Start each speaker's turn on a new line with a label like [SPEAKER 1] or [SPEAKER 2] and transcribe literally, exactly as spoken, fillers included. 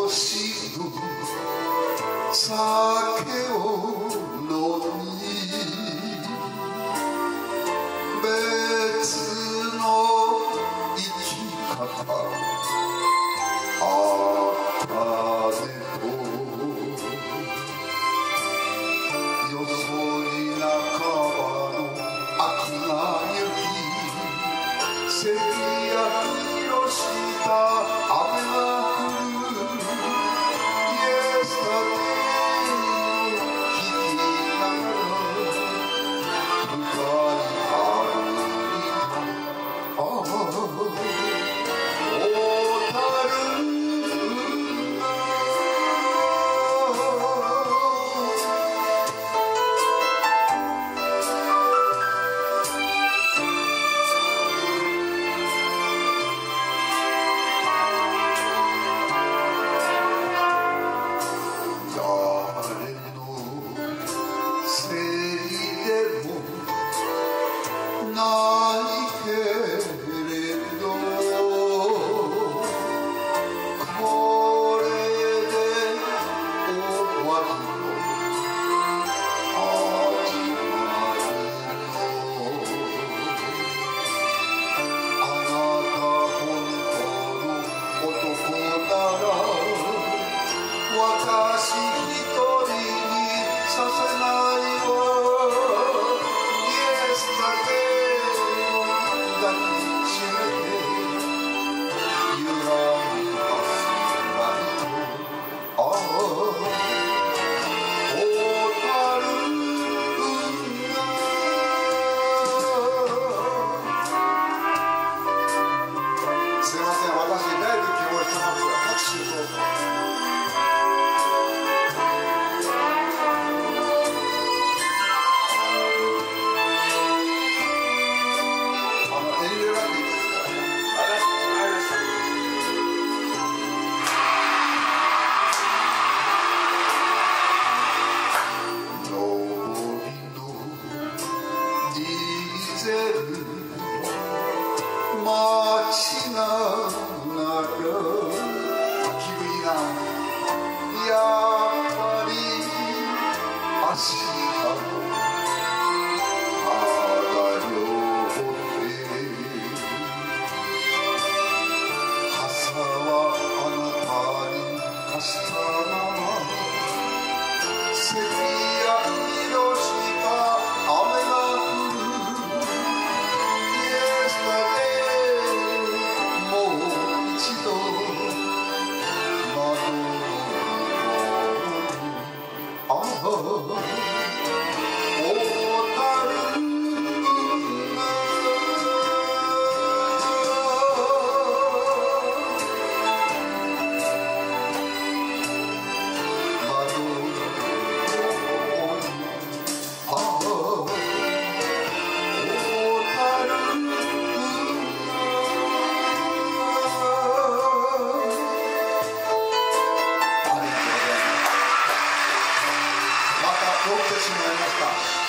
[SPEAKER 1] しの酒を飲み別の生き方あったねとよそに半ばの秋が行き関焼の下雨がないけれどこれで終わりの始まりのあなた本当の男なら私一人にさせないわすいません、私だいぶ希望してますが、拍手どうぞ。あの遠慮なくいいですからね。ありがとうございます。上りのディーゼル待ちながら気分いいなやっぱり明日も肌両手傘はあなたに貸したままセピア色した雨が降る酔ってしまいました。